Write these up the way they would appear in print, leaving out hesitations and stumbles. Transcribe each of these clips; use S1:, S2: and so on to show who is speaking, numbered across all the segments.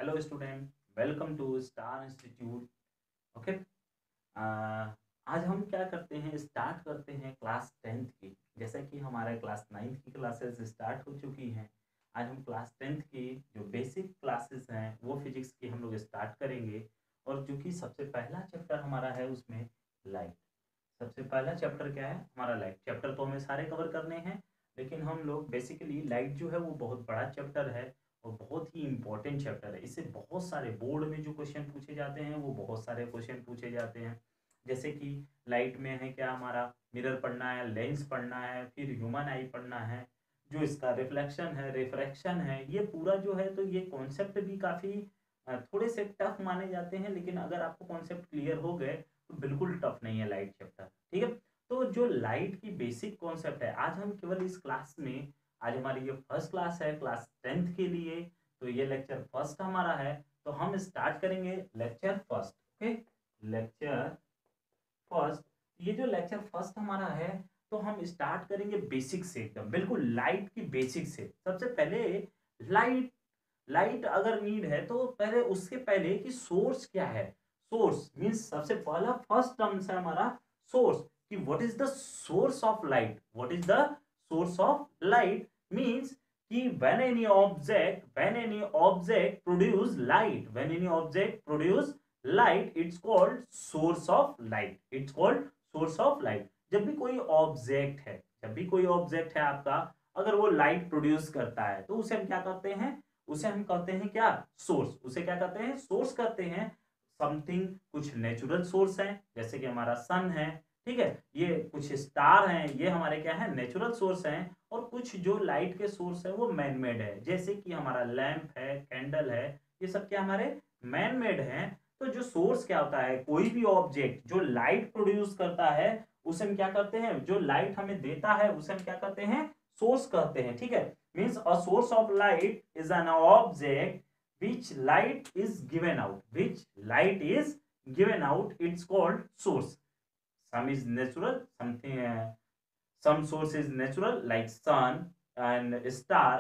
S1: Hello student, welcome to star institute. Okay. आज हम क्या करते हैं, स्टार्ट करते हैं क्लास 10th की। जैसा कि हमारा क्लास 9th की क्लासेस स्टार्ट हो चुकी हैं, आज हम क्लास 10th की जो बेसिक क्लासेस हैं वो फिजिक्स की हम लोग स्टार्ट करेंगे। और जो कि सबसे पहला चैप्टर हमारा है उसमें लाइट। सबसे पहला चैप्टर क्या है हमारा, लाइट। चैप्टर तो हमें सारे कवर करने हैं, लेकिन हम लोग बेसिकली लाइट जो है वो बहुत बड़ा चैप्टर है और बहुत ही इंपॉर्टेंट चैप्टर है। इससे बहुत सारे बोर्ड में जो क्वेश्चन पूछे जाते हैं वो बहुत सारे क्वेश्चन पूछे जाते हैं। जैसे कि लाइट में है क्या, हमारा मिरर पढ़ना है, लेंस पढ़ना है, फिर ह्यूमन आई पढ़ना है, जो इसका रिफ्लेक्शन है, रिफ्रैक्शन है, ये पूरा जो है। तो ये कॉन्सेप्ट भी काफ़ी थोड़े से टफ माने जाते हैं, लेकिन अगर आपको कॉन्सेप्ट क्लियर हो गए तो बिल्कुल टफ नहीं है लाइट चैप्टर। ठीक है। तो जो लाइट की बेसिक कॉन्सेप्ट है आज हम केवल इस क्लास में, आज हमारी ये फर्स्ट क्लास है क्लास 10th के लिए, तो ये लेक्चर फर्स्ट हमारा है। तो हम स्टार्ट करेंगे lecture first. Okay, lecture first. ये जो लेक्चर फर्स्ट हमारा है, तो हम स्टार्ट करेंगे बेसिक से, एकदम बिल्कुल लाइट की बेसिक से। सबसे पहले लाइट, लाइट अगर नीड है तो पहले उसके पहले कि सोर्स क्या है। सोर्स मींस सबसे पहला फर्स्ट टर्म है हमारा सोर्स, कि what is the source of light. What is the source of light means कि when any object produce light, when any object produce light, it's called source of light, it's called source of light। जब भी कोई object है, जब भी कोई object है आपका, अगर वो लाइट प्रोड्यूस करता है तो उसे हम क्या कहते हैं, उसे हम कहते हैं क्या, सोर्स। उसे क्या कहते हैं, सोर्स कहते हैं। समथिंग, कुछ नेचुरल सोर्स है, जैसे कि हमारा सन है, ठीक है, ये कुछ स्टार हैं, ये हमारे क्या है, नेचुरल सोर्स हैं। और कुछ जो लाइट के सोर्स है वो मैन मेड है, जैसे कि हमारा लैंप है, कैंडल है, ये सब क्या हमारे मैन मेड हैं। तो जो सोर्स क्या होता है, कोई भी ऑब्जेक्ट जो लाइट प्रोड्यूस करता है उसे हम क्या करते हैं, जो लाइट हमें देता है उसे हम क्या कहते हैं, सोर्स कहते हैं। ठीक है। Means a source of light is an object which light is given out, which light is given out, it's called source. Some is natural, something some source is natural like sun and star,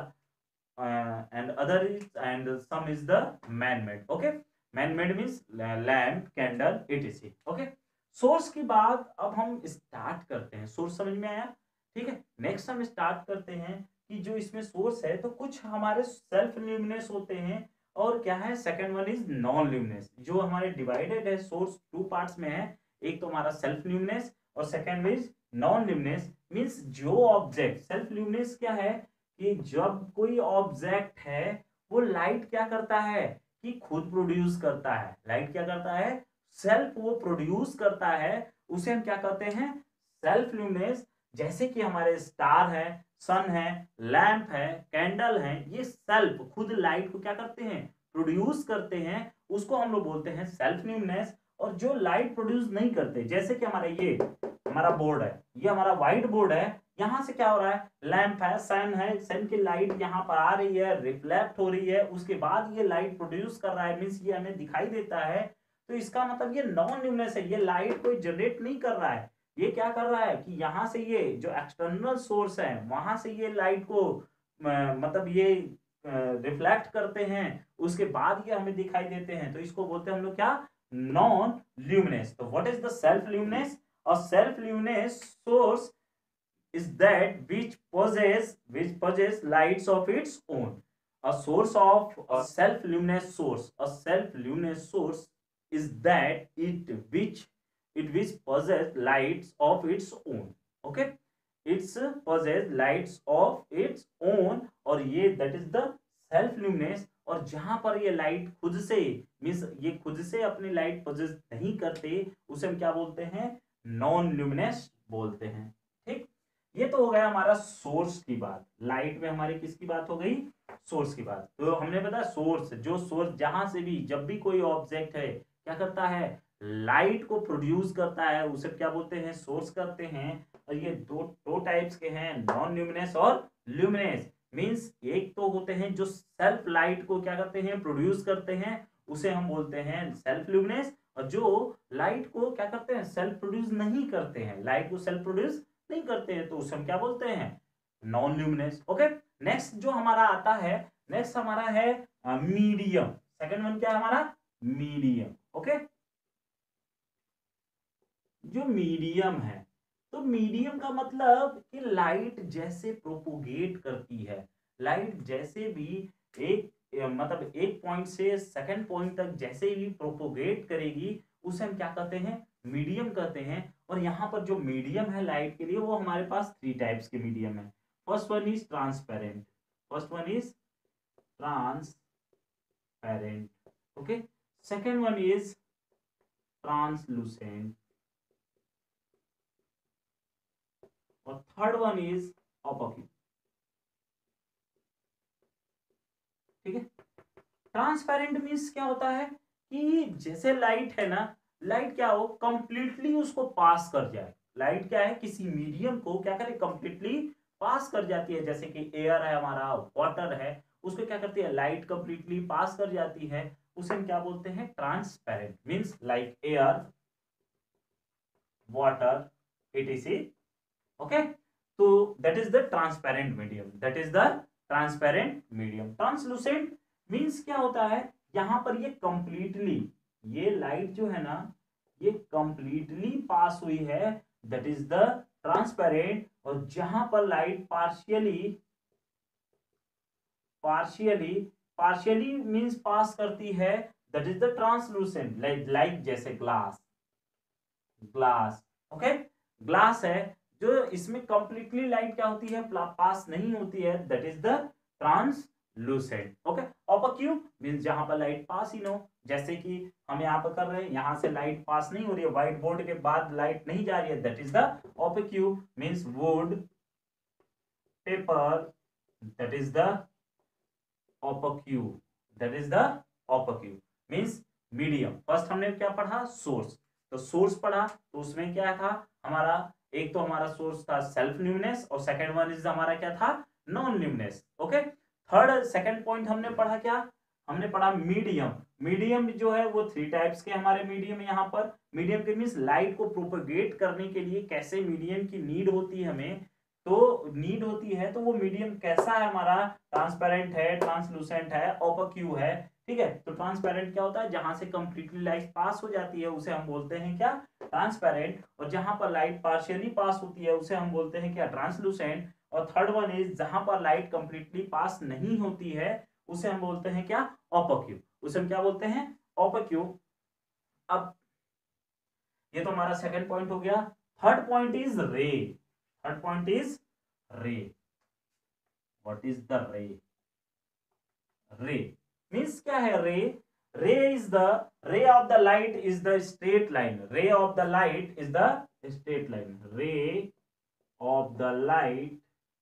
S1: and other is, and some is the man made। okay, man made means lamp, candle, etc। okay, source की बात अब हम start करते हैं। Source समझ में आया। ठीक है। नेक्स्ट हम स्टार्ट करते हैं कि जो इसमें सोर्स है तो कुछ हमारे सेल्फ ल्यूमिनेस होते हैं, और क्या है, second one is non luminous. जो हमारे डिवाइडेड है सोर्स टू पार्ट्स में है, एक तो हमारा सेल्फ ल्यूमिनेस और second is non luminous. Means जो ऑब्जेक्ट, सेल्फ ल्यूमिनेस क्या है कि जब कोई ऑब्जेक्ट है वो लाइट क्या करता है कि खुद प्रोड्यूस करता है। लाइट क्या करता है, सेल्फ वो प्रोड्यूस करता है, उसे हम क्या कहते हैं, सेल्फ ल्यूमिनेस। जैसे कि हमारे स्टार है, सन है, लैंप है, कैंडल है, ये सेल्फ खुद लाइट को क्या करते हैं, प्रोड्यूस करते हैं, उसको हम लोग बोलते हैं सेल्फ ल्यूमिनेस। और जो लाइट प्रोड्यूस नहीं करते, जैसे कि हमारा ये हमारा बोर्ड है, ये हमारा व्हाइट बोर्ड है, यहाँ से क्या हो रहा है, लैंप है, सन की लाइट यहाँ पर आ रही है, रिफ्लेक्ट हो रही है, उसके बाद ये लाइट प्रोड्यूस कर रहा है, मीन्स ये हमें दिखाई देता है। तो इसका मतलब ये नॉन ल्यूमिनेस है, ये लाइट कोई जनरेट नहीं कर रहा है। ये क्या कर रहा है कि यहाँ से ये जो एक्सटर्नल सोर्स है वहां से ये लाइट को मतलब ये रिफ्लेक्ट करते हैं, उसके बाद ये हमें दिखाई देते हैं। तो इसको बोलते हैं हम लोग क्या, नॉन ल्यूमिनेस। तो what is the self luminous. A self luminous source is that which possess lights of its own। A source of a self-luminous source, a self-luminous source is that which possess lights of its own। okay, it's possess lights of its own, और ये that is the self luminous। और जहां पर ये light खुद से, means ये खुद से अपनी लाइट पोजेस नहीं करते, उसे हम क्या बोलते हैं, नॉन ल्यूमिनेस बोलते हैं। ठीक। ये तो हो गया हमारा सोर्स की बात। लाइट में हमारी किसकी बात हो गई, सोर्स की बात। तो हमने बताया सोर्स, जो सोर्स जहां से भी, जब भी कोई ऑब्जेक्ट है क्या करता है, लाइट को प्रोड्यूस करता है, उसे क्या बोलते हैं, सोर्स करते हैं। और ये दो दो टाइप्स के हैं, नॉन ल्यूमिनेस और ल्यूमिनेस। मींस एक तो होते हैं जो सेल्फ लाइट को क्या करते हैं, प्रोड्यूस करते हैं, उसे हम बोलते हैं सेल्फ ल्यूमिनेस। और जो लाइट को क्या करते हैं, सेल्फ प्रोड्यूस नहीं करते हैं, लाइट को सेल्फ प्रोड्यूस नहीं करते हैं, तो उसे हम क्या बोलते हैं, नॉन ल्यूमिनेस। ओके। नेक्स्ट जो हमारा आता है, नेक्स्ट हमारा है मीडियम। सेकंड वन क्या है हमारा, मीडियम। ओके, जो मीडियम है, तो मीडियम का मतलब कि लाइट जैसे प्रोपोगेट करती है, लाइट जैसे भी एक मतलब एक पॉइंट से सेकंड पॉइंट तक जैसे भी प्रोपोगेट करेगी, उसे हम क्या कहते हैं, मीडियम कहते हैं। और यहाँ पर जो मीडियम है लाइट के लिए, वो हमारे पास 3 टाइप्स के मीडियम है। First one is transparent, first one is transparent, okay. Second one is translucent, और थर्ड वन इज ऑपोक्यू। ठीक है, ट्रांसपेरेंट मीन्स क्या होता है कि जैसे लाइट है ना, लाइट क्या हो, कंप्लीटली उसको पास कर जाए। लाइट क्या है, किसी मीडियम को क्या करे, कंप्लीटली पास कर जाती है। जैसे कि एयर है हमारा, वाटर है, उसको क्या करती है, लाइट कंप्लीटली पास कर जाती है, उसे हम क्या बोलते हैं, transparent. Means like air, water, etc। Okay, तो that is the transparent medium, that is the transparent medium. Translucent means क्या होता है, यहां पर ये कंप्लीटली, ये लाइट जो है ना, ये कंप्लीटली पास हुई है, दैट इज द ट्रांसपेरेंट। और जहां पर light partially, partially, partially means pass करती है, that is the translucent. Like जैसे ग्लास, ग्लास, ओके, ग्लास है, जो इसमें कंप्लीटली लाइट क्या होती है, पास नहीं होती है, that is the translucent. Okay, opaque means जहां पर लाइट पास ही ना हो, जैसे कि हम यहाँ पर कर रहे हैं, यहां से लाइट पास नहीं हो रही है, व्हाइट बोर्ड के बाद लाइट नहीं जा रही है, that is the opaque. Means wood, paper, that is the opaque, that is the opaque. Means medium. First हमने क्या पढ़ा, सोर्स, तो सोर्स पढ़ा, तो उसमें क्या था हमारा, एक तो हमारा सोर्स था सेल्फ ल्यूमिनेस, और सेकंड वन इज हमारा क्या था, non luminous. Okay, third second point हमने पढ़ा क्या, हमने पढ़ा मीडियम। मीडियम जो है वो 3 टाइप्स के हमारे मीडियम, यहाँ पर मीडियम के मींस लाइट को प्रोपेगेट करने के लिए कैसे मीडियम की नीड होती है हमें, तो नीड होती है, तो वो मीडियम कैसा है हमारा, ट्रांसपेरेंट है, ट्रांसलूसेंट है, ओपेक्यू है। ठीक है, तो ट्रांसपेरेंट क्या होता है, जहां से कंप्लीटली लाइट पास हो जाती है उसे हम बोलते हैं क्या, ट्रांसपेरेंट। और जहां पर लाइट पार्शियली पास होती है उसे हम बोलते हैं क्या, ट्रांसलूसेंट। और थर्ड वन इज जहां पर लाइट कंप्लीटली पास नहीं होती है उसे हम बोलते हैं क्या, ओपेक्यू, उसे हम क्या बोलते हैं, ओपेक्यू। अब ये तो हमारा सेकंड पॉइंट हो गया। Third point is ray, third point is ray. What is the ray, ray means क्या है, ray, ray is the, ray of the light is the straight line, ray of the light is the straight line, ray of the light,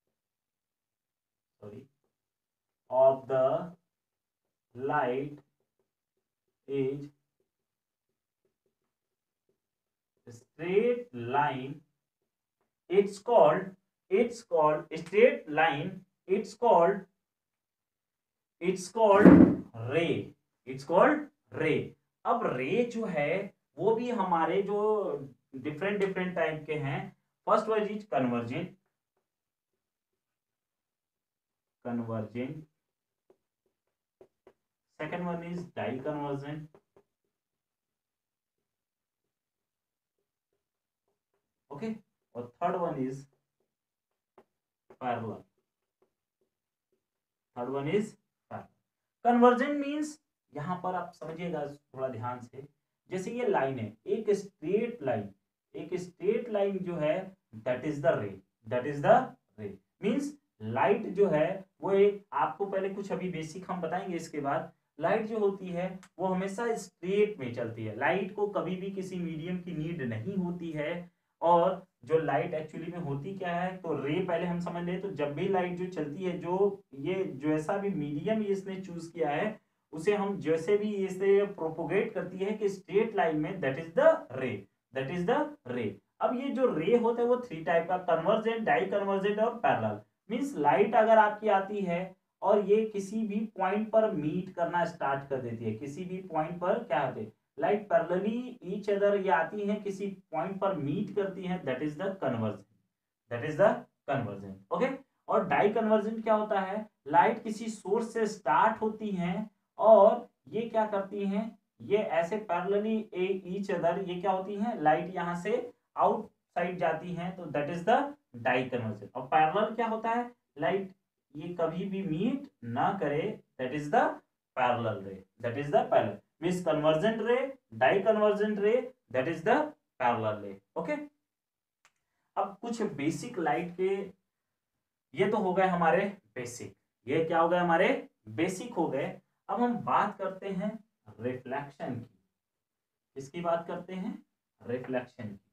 S1: sorry, of the light is straight line, it's called straight line, it's called ray, it's called ray। अब रे जो है वो भी हमारे जो different different type के हैं। First one is convergent, convergent, second one is die convergent, okay, और third one is parallel, third one is parallel. Convergent means यहां पर आप समझिएगा थोड़ा ध्यान से, जैसे ये लाइन है, एक स्ट्रेट लाइन, एक स्ट्रेट लाइन जो है, that is the ray, that is the ray. Means light जो है वो एक, आपको पहले कुछ अभी बेसिक हम बताएंगे, इसके बाद लाइट जो होती है वो हमेशा स्ट्रेट में चलती है, लाइट को कभी भी किसी मीडियम की नीड नहीं होती है। और जो लाइट एक्चुअली में होती क्या है, तो रे पहले हम समझ ले, तो जब भी लाइट जो चलती है, जो ये जैसा भी मीडियम इसने चूज किया है, उसे हम जैसे भी इसे प्रोपोगेट करती है कि स्ट्रेट लाइन में, that is the ray, that is the ray. अब ये जो रे होता है वो 3 टाइप का, कन्वर्जेंट, डाई कन्वर्जेंट और पैरेलल। मींस लाइट अगर आपकी आती है और ये किसी भी पॉइंट पर मीट करना स्टार्ट कर देती है, किसी भी पॉइंट पर क्या होते हैं, लाइट पैरेलली ईच अदर ये आती है, किसी पॉइंट पर मीट करती है, that is the convergent, that is the convergent. Okay, और डाई कन्वर्जेंट क्या होता है, लाइट किसी सोर्स से स्टार्ट होती है और ये क्या करती हैं, ये ऐसे पैरेलली ईच अदर ये क्या होती हैं, लाइट यहां से आउटसाइड जाती हैं, तो that is the die convergence. और पैरेलल क्या होता है, लाइट ये कभी भी मीट ना करे, that is the parallel ray, that is the parallel means convergent ray, die convergent ray, that is the parallel ray. Okay, अब कुछ बेसिक लाइट के, ये तो हो गए हमारे बेसिक, ये क्या हो गए हमारे बेसिक हो गए। अब हम बात करते हैं रिफ्लेक्शन की। किसकी बात करते हैं, रिफ्लेक्शन की।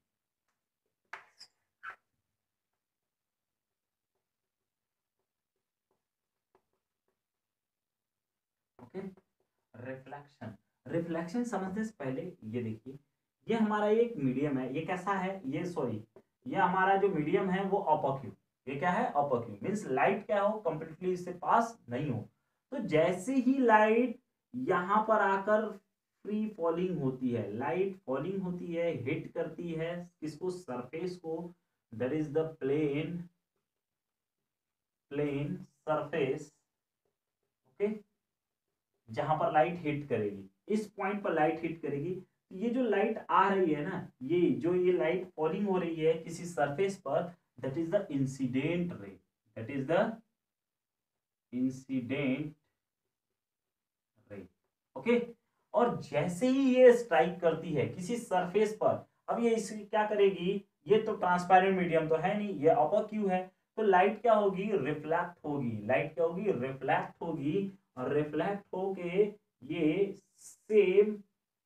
S1: ओके, रिफ्लेक्शन, रिफ्लेक्शन समझने से पहले ये देखिए, ये हमारा एक मीडियम है, ये कैसा है, ये सॉरी, ये हमारा जो मीडियम है वो ऑपोक्यू, ये क्या है, ऑपोक्यू मींस लाइट क्या हो, कंप्लीटली इससे पास नहीं हो। तो जैसे ही लाइट यहां पर आकर फ्री फॉलिंग होती है, लाइट फॉलिंग होती है, हिट करती है किसको, सरफेस को, that is the plane, plane surface. Okay, जहां पर लाइट हिट करेगी, इस पॉइंट पर लाइट हिट करेगी, तो ये जो लाइट आ रही है ना, ये जो ये लाइट फॉलिंग हो रही है किसी सरफेस पर, that is the incident ray, that is the incident ray. Okay, और जैसे ही ये स्ट्राइक करती है किसी सरफेस पर, अब ये इस क्या करेगी, ये तो ट्रांसपेरेंट मीडियम तो है नहीं, ये ऑपोक्यू है, तो लाइट क्या होगी, रिफ्लेक्ट होगी, लाइट क्या होगी, रिफ्लेक्ट होगी, और रिफ्लेक्ट होके ये सेम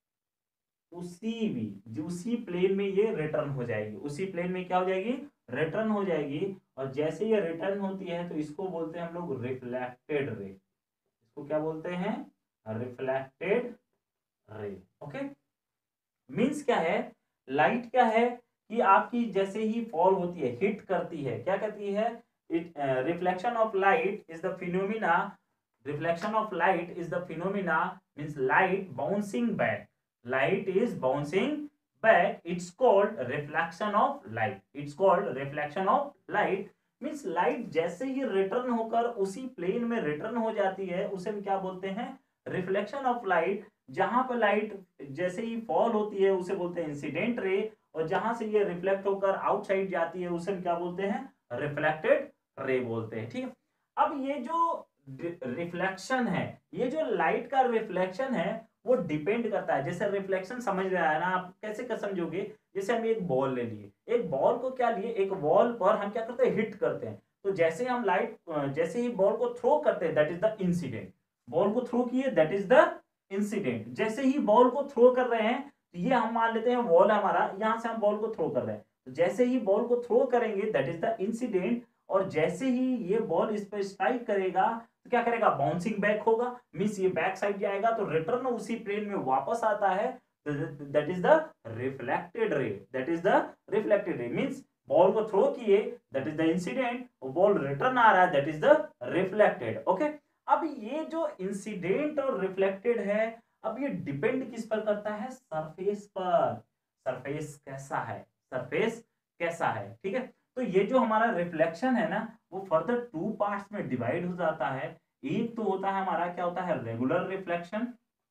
S1: उसी प्लेन में ये रिटर्न हो जाएगी, उसी प्लेन में क्या हो जाएगी, रिटर्न हो जाएगी। और जैसे ये रिटर्न होती है तो इसको बोलते हैं हम लोग रिफ्लेक्टेड रे, इसको क्या बोलते हैं, रिफ्लेक्टेड रे। ओके, मीन्स क्या है, लाइट क्या है कि आपकी जैसे ही फॉल होती है, हिट करती है, क्या कहती है, it reflection of light is the phenomena, reflection of light is the phenomena means light bouncing back, light is bouncing back, it's called reflection of light, it's called reflection of light means light जैसे ही return होकर उसी plane में return हो जाती है, उसे हम क्या बोलते हैं, रिफ्लेक्शन ऑफ लाइट। जहां पर लाइट जैसे ही फॉल होती है उसे बोलते हैं इंसिडेंट रे, और जहां से ये रिफ्लेक्ट होकर आउटसाइड जाती है उसे हम क्या बोलते हैं, रिफ्लेक्टेड रे बोलते हैं। ठीक है, अब ये जो रिफ्लेक्शन है, ये जो लाइट का रिफ्लेक्शन है वो डिपेंड करता है, जैसे रिफ्लेक्शन समझ रहा है ना आप, कैसे क्या समझोगे, जैसे हम एक बॉल ले लिए, एक बॉल को क्या लिए, एक बॉल पर हम क्या करते हैं, हिट करते हैं, तो जैसे हम लाइट जैसे ही बॉल को थ्रो करते हैं that is the incident, ball को थ्रो किए दैट इज द इंसिडेंट, जैसे ही बॉल को थ्रो कर रहे हैं, तो ये हम मान लेते हैं बॉल हमारा, यहां से हम बॉल को थ्रो कर रहे हैं, तो जैसे ही बॉल को थ्रो करेंगे दैट इज द इंसिडेंट, और जैसे ही ये बॉल इस पर स्ट्राइक करेगा तो क्या करेगा, बाउंसिंग बैक होगा, मींस ये बैक साइड जाएगा, तो रिटर्न उसी प्लेन में वापस आता है, that is the reflected ray, that is the reflected ray means ball को थ्रो किए दैट इज द इंसिडेंट, और बॉल रिटर्न आ रहा है that is the reflected. Okay, अब ये जो इंसिडेंट और रिफ्लेक्टेड है, अब ये डिपेंड किस पर करता है, सरफेस पर, सरफेस कैसा है, सरफेस कैसा है। ठीक है, तो ये जो हमारा रिफ्लेक्शन है ना, वो फर्दर टू पार्ट्स में डिवाइड हो जाता है। एक तो होता है हमारा, क्या होता है, रेगुलर रिफ्लेक्शन,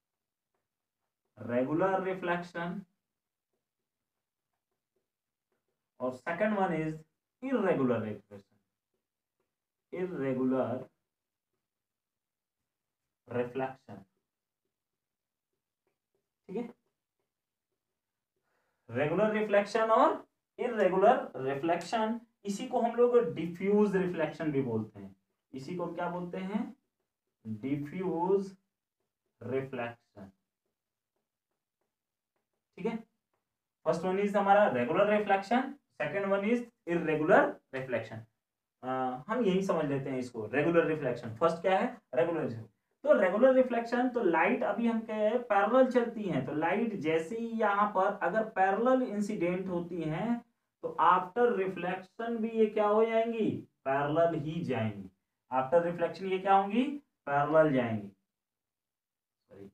S1: रेगुलर रिफ्लेक्शन, और second one is irregular reflection, irregular reflection. ठीक है, रेगुलर रिफ्लेक्शन और इरेगुलर रिफ्लेक्शन, इसी को हम लोग डिफ्यूज रिफ्लेक्शन भी बोलते हैं, इसी को क्या बोलते हैं, डिफ्यूज रिफ्लेक्शन। ठीक है, फर्स्ट वन इज हमारा regular reflection, second one is irregular reflection. हम यही समझ लेते हैं इसको, रेगुलर रिफ्लेक्शन फर्स्ट क्या है, रेगुलर। तो रेगुलर रिफ्लेक्शन, तो लाइट अभी हम कहे पैरेलल चलती हैं, तो लाइट जैसे ही यहाँ पर अगर पैरेलल इंसिडेंट होती हैं, तो आफ्टर रिफ्लेक्शन भी ये क्या हो जाएंगी, पैरेलल ही जाएंगी, आफ्टर रिफ्लेक्शन ये क्या होंगी, पैरेलल जाएंगी। सॉरी,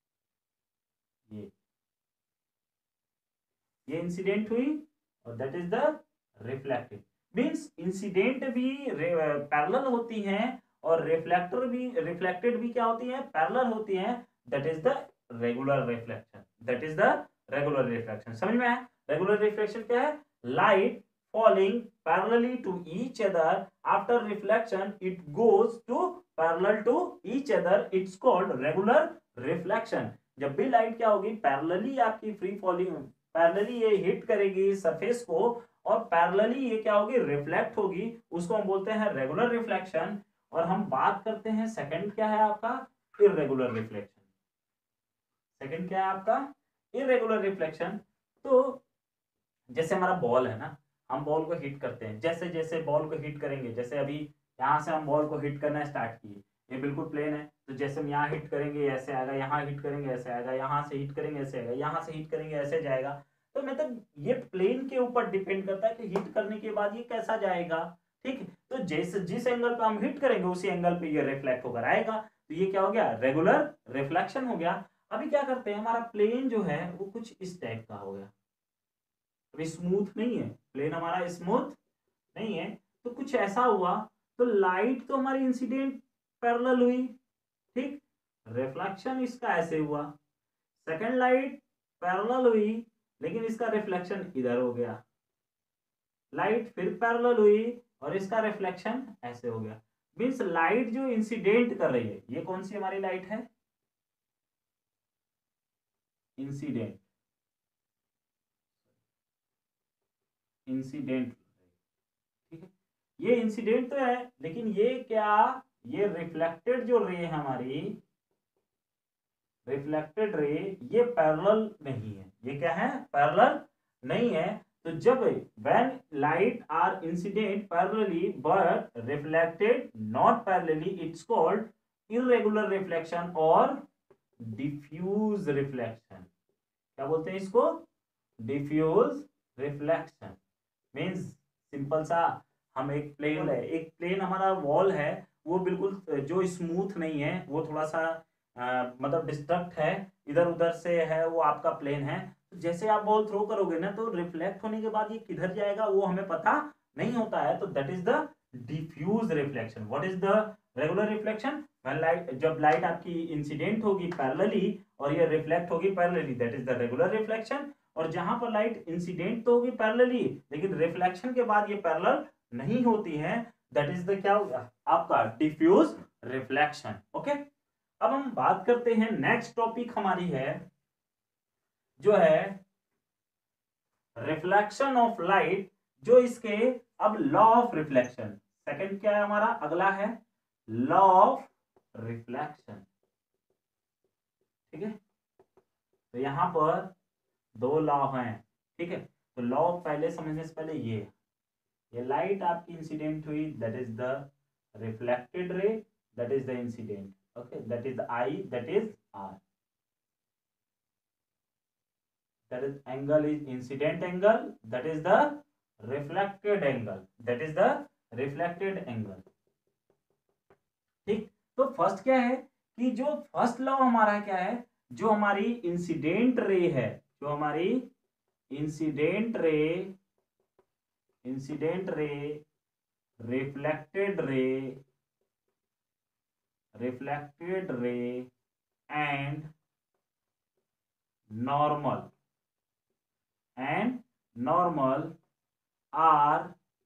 S1: ये इंसिडेंट हुई और that is the reflected, means incident भी पैरेलल होती हैं और रिफ्लेक्टेड भी क्या होती हैं, पैरेलल होती हैं, that is the regular reflection, that is the regular reflection. समझ में आया? रेगुलर रिफ्लेक्शन क्या है? Light falling parallelly to each other, after reflection it goes to parallel to each other, it's called regular reflection। जब भी light क्या होगी, parallelly आपकी फ्री फॉलिंग, पैरेलली ये हिट करेगी सरफेस को और पैरेलली ये क्या होगी, रिफ्लेक्ट होगी, उसको हम बोलते हैं रेगुलर रिफ्लेक्शन। और हम बात करते हैं सेकंड क्या है आपका, इरेगुलर रिफ्लेक्शन। सेकंड क्या है आपका, इरेगुलर रिफ्लेक्शन। तो जैसे हमारा बॉल है ना, हम बॉल को हिट करते हैं, जैसे जैसे बॉल को हिट करेंगे, जैसे अभी यहाँ से हम बॉल को हिट करना स्टार्ट किए, ये बिल्कुल प्लेन है, तो जैसे हम यहाँ हिट करेंगे ऐसे आएगा, यहाँ हिट करेंगे ऐसे आएगा, यहाँ से हिट करेंगे ऐसे आएगा, यहाँ से हिट करेंगे ऐसे जाएगा। तो मतलब ये प्लेन के ऊपर डिपेंड करता है कि हिट करने के बाद ये कैसा जाएगा। ठीक है, तो जैसे जिस एंगल पे हम हिट करेंगे उसी एंगल पे ये रिफ्लेक्ट होकर आएगा, तो ये क्या हो गया, रेगुलर रिफ्लेक्शन हो गया। अभी क्या करते हैं, हमारा प्लेन जो है वो कुछ इस टाइप का हो गया, अभी स्मूथ नहीं है, प्लेन हमारा स्मूथ नहीं है, तो कुछ ऐसा हुआ, तो लाइट तो हमारी इंसिडेंट पैरेलल हुई, ठीक, रिफ्लेक्शन इसका ऐसे हुआ, सेकंड लाइट पैरेलल हुई, लेकिन इसका रिफ्लेक्शन इधर हो गया, लाइट फिर पैरेलल हुई और इसका रिफ्लेक्शन ऐसे हो गया। मीन्स लाइट जो इंसिडेंट कर रही है, ये कौन सी हमारी लाइट है, इंसिडेंट, इंसिडेंट, ठीक है, ये इंसिडेंट तो है, लेकिन ये क्या, ये रिफ्लेक्टेड जो रे है हमारी, रिफ्लेक्टेड रे, ये पैरेलल नहीं है, ये क्या है, पैरेलल नहीं है। तो जब when light are incident parallelly but reflected not parallelly, it's called irregular reflection और डिफ्यूज रिफ्लेक्शन। क्या बोलते हैं इसको, डिफ्यूज रिफ्लेक्शन। मीन्स सिंपल सा, हम एक प्लेन है, एक प्लेन हमारा वॉल है, वो बिल्कुल जो स्मूथ नहीं है, वो थोड़ा सा मतलब डिस्ट्रक्ट है, इधर उधर से है, वो आपका प्लेन है। तो जैसे आप बॉल थ्रो करोगे ना, तो रिफ्लेक्ट होने के बाद ये किधर जाएगा वो हमें पता नहीं होता है, तो that is the diffuse reflection. What is the regular reflection, light, जब लाइट आपकी इंसिडेंट होगी पैरेलली और ये रिफ्लेक्ट होगी parallelly, that is the regular reflection. और जहां पर लाइट इंसिडेंट तो होगी पैरेलली, लेकिन रिफ्लेक्शन के बाद ये पैरेलल नहीं होती है, दैट इज द क्या होगा आपका, डिफ्यूज रिफ्लेक्शन। ओके, अब हम बात करते हैं, नेक्स्ट टॉपिक हमारी है जो है रिफ्लेक्शन ऑफ लाइट, जो इसके अब लॉ ऑफ रिफ्लेक्शन, सेकंड क्या है हमारा, अगला है लॉ ऑफ रिफ्लेक्शन। ठीक है, तो यहां पर दो लॉ हैं, ठीक है, तो लॉ पहले समझने से पहले ये लाइट आपकी इंसिडेंट हुई, that is the reflected ray, that is the incident, okay, that is i, that is r, that is angle is incident angle, that is the reflected angle, that is the reflected angle। ठीक, तो first क्या है कि जो first law हमारा क्या है, जो हमारी इंसिडेंट रे है, जो हमारी incident ray, incident ray, reflected ray, reflected ray and normal, and normal are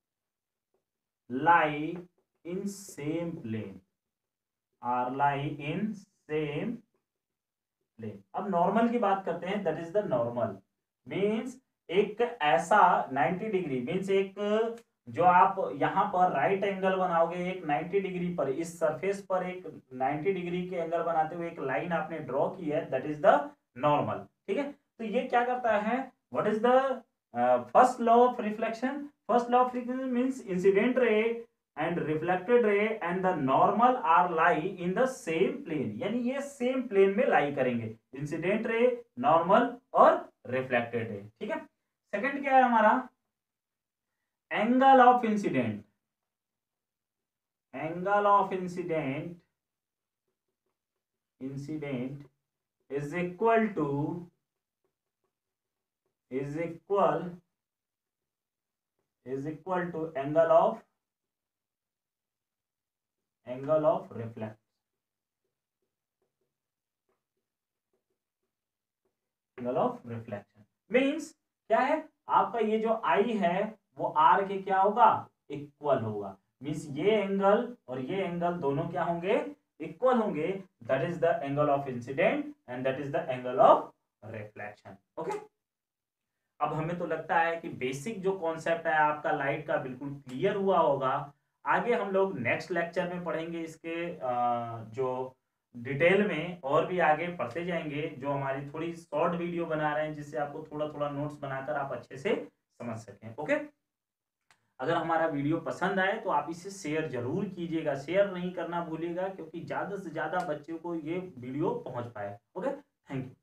S1: lie in same plane, are lie in same plane। अब नॉर्मल की बात करते हैं, that is the normal means एक ऐसा 90 डिग्री, मीन्स एक जो आप यहां पर राइट एंगल बनाओगे, एक 90 डिग्री पर, इस सरफेस पर एक 90 डिग्री के एंगल बनाते हुए एक लाइन आपने ड्रॉ की है, दैट इज द नॉर्मल। ठीक है, तो ये क्या करता है, what is the first law of reflection, first law of reflection means incident ray and reflected ray and the normal are lie in the same plane, यानी ये सेम प्लेन में लाई करेंगे, इंसिडेंट रे, नॉर्मल और reflected ray. ठीक है, second क्या है हमारा, angle of incidence, angle of incidence, incident is equal to, is equal to angle of reflection, angle of reflection means क्या है, आपका ये जो आई है वो आर के क्या होगा, इक्वल होगा। मीन्स ये एंगल और ये एंगल दोनों क्या होंगे, इक्वल होंगे। That is the angle of incidence and that is the angle of reflection. Okay, अब हमें तो लगता है कि बेसिक जो कॉन्सेप्ट है आपका लाइट का बिल्कुल क्लियर हुआ होगा। आगे हम लोग नेक्स्ट लेक्चर में पढ़ेंगे इसके जो डिटेल में और भी आगे पढ़ते जाएंगे, जो हमारी थोड़ी शॉर्ट वीडियो बना रहे हैं जिससे आपको थोड़ा थोड़ा नोट्स बनाकर आप अच्छे से समझ सकें। ओके, अगर हमारा वीडियो पसंद आए तो आप इसे शेयर जरूर कीजिएगा, शेयर नहीं करना भूलिएगा क्योंकि ज़्यादा से ज़्यादा बच्चों को ये वीडियो पहुंच पाए। Okay, thank you.